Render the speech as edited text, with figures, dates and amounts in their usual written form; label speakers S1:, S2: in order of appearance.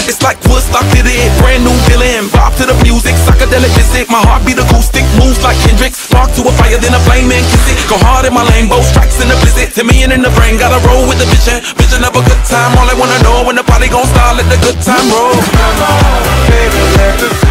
S1: It's like Woodstock did it, brand new villain. Bob to the music, psychedelic visit. My heart beat acoustic, moves like Kendrick. Spark to a fire, then a flame and kiss it. Go hard in my lane, both strikes in the blizzard. To me and in the brain, gotta roll with the vision. Vision of a good time, all I wanna know when the party gon' start, let the good time roll. Come on, baby, let the